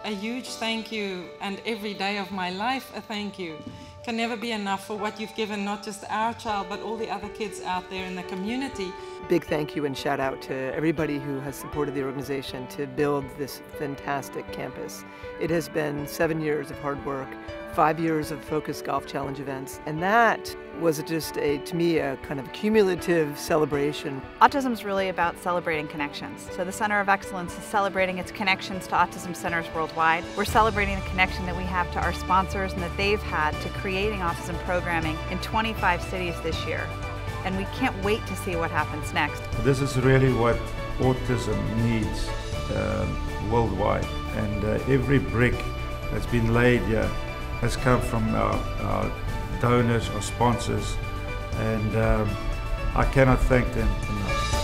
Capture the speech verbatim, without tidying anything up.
a huge thank you, and every day of my life a thank you. Can never be enough for what you've given not just our child but all the other kids out there in the community. Big thank you and shout out to everybody who has supported the organization to build this fantastic campus. It has been seven years of hard work, five years of focused Golf Challenge events, and that was just a, to me, a kind of cumulative celebration. Autism is really about celebrating connections. So the Center of Excellence is celebrating its connections to autism centers worldwide. We're celebrating the connection that we have to our sponsors and that they've had to creating autism programming in twenty-five cities this year. And we can't wait to see what happens next. This is really what autism needs um, worldwide, and uh, every brick that's been laid here has come from our, our donors, our sponsors, and um, I cannot thank them enough.